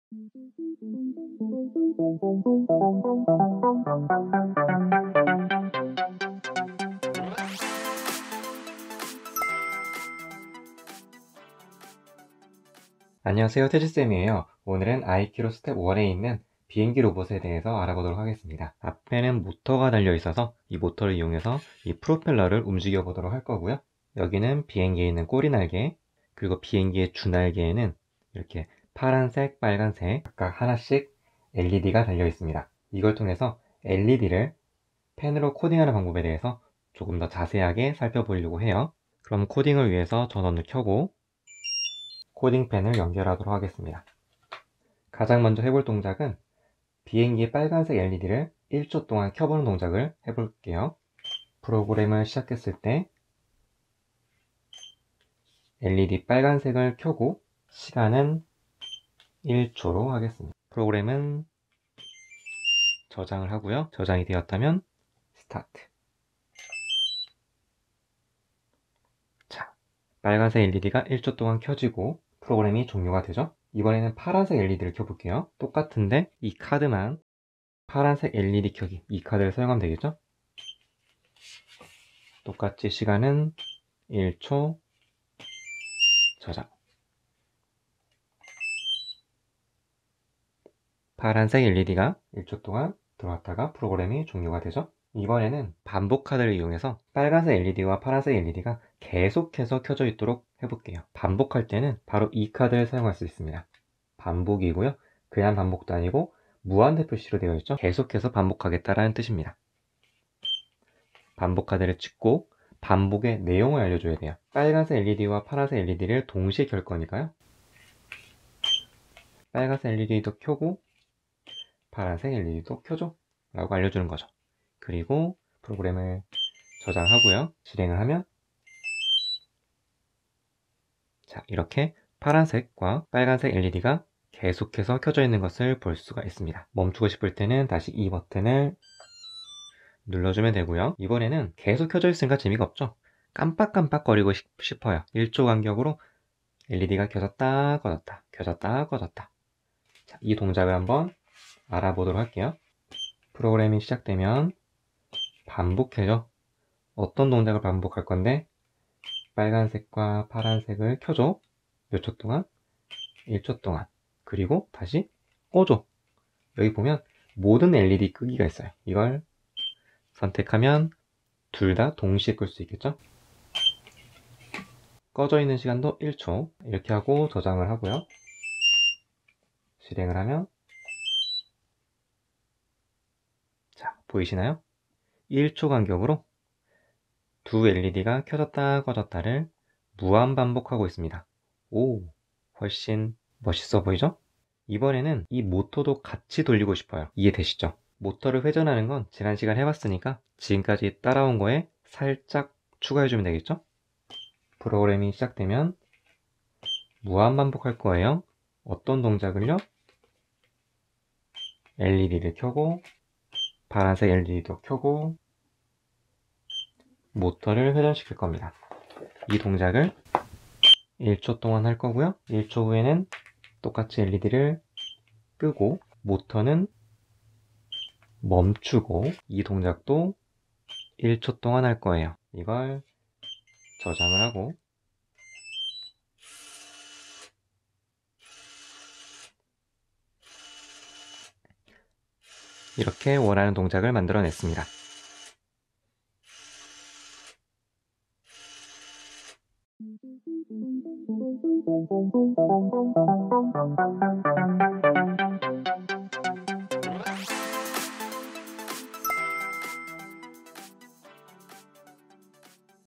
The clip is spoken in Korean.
안녕하세요, 태지쌤이에요. 오늘은 아이키로 스텝 1에 있는 비행기 로봇에 대해서 알아보도록 하겠습니다. 앞에는 모터가 달려 있어서 이 모터를 이용해서 이 프로펠러를 움직여 보도록 할 거고요. 여기는 비행기에 있는 꼬리 날개, 그리고 비행기의 주날개에는 이렇게 파란색, 빨간색 각각 하나씩 LED가 달려 있습니다. 이걸 통해서 LED를 펜으로 코딩하는 방법에 대해서 조금 더 자세하게 살펴보려고 해요. 그럼 코딩을 위해서 전원을 켜고 코딩펜을 연결하도록 하겠습니다. 가장 먼저 해볼 동작은 비행기의 빨간색 LED를 1초 동안 켜보는 동작을 해볼게요. 프로그램을 시작했을 때 LED 빨간색을 켜고 시간은 1초로 하겠습니다. 프로그램은 저장을 하고요. 저장이 되었다면 스타트. 자, 빨간색 LED가 1초 동안 켜지고 프로그램이 종료가 되죠. 이번에는 파란색 LED를 켜볼게요. 똑같은데 이 카드만 파란색 LED 켜기, 이 카드를 사용하면 되겠죠? 똑같이 시간은 1초, 저장. 파란색 LED가 1초 동안 들어왔다가 프로그램이 종료가 되죠. 이번에는 반복 카드를 이용해서 빨간색 LED와 파란색 LED가 계속해서 켜져 있도록 해볼게요. 반복할 때는 바로 이 카드를 사용할 수 있습니다. 반복이고요. 그냥 반복도 아니고 무한대 표시로 되어 있죠. 계속해서 반복하겠다라는 뜻입니다. 반복 카드를 찍고 반복의 내용을 알려줘야 돼요. 빨간색 LED와 파란색 LED를 동시에 켤 거니까요. 빨간색 LED도 켜고 파란색 LED도 켜줘 라고 알려주는 거죠. 그리고 프로그램을 저장하고요. 실행을 하면 자, 이렇게 파란색과 빨간색 LED가 계속해서 켜져 있는 것을 볼 수가 있습니다. 멈추고 싶을 때는 다시 이 버튼을 눌러주면 되고요. 이번에는 계속 켜져 있으니까 재미가 없죠. 깜빡깜빡거리고 싶어요. 1초 간격으로 LED가 켜졌다 꺼졌다 켜졌다 꺼졌다. 자, 이 동작을 한번 알아보도록 할게요. 프로그램이 시작되면 반복해요. 어떤 동작을 반복할 건데 빨간색과 파란색을 켜줘. 몇 초 동안? 1초 동안. 그리고 다시 꺼줘. 여기 보면 모든 LED 끄기가 있어요. 이걸 선택하면 둘 다 동시에 끌 수 있겠죠? 꺼져 있는 시간도 1초. 이렇게 하고 저장을 하고요. 실행을 하면 자, 보이시나요? 1초 간격으로 두 LED가 켜졌다 꺼졌다를 무한 반복하고 있습니다. 오, 훨씬 멋있어 보이죠? 이번에는 이 모터도 같이 돌리고 싶어요. 이해되시죠? 모터를 회전하는 건 지난 시간 해봤으니까 지금까지 따라온 거에 살짝 추가해주면 되겠죠? 프로그램이 시작되면 무한 반복할 거예요. 어떤 동작을요? LED를 켜고 파란색 LED도 켜고 모터를 회전시킬 겁니다. 이 동작을 1초 동안 할 거고요. 1초 후에는 똑같이 LED를 끄고 모터는 멈추고 이 동작도 1초 동안 할 거예요. 이걸 저장을 하고 이렇게 원하는 동작을 만들어냈습니다.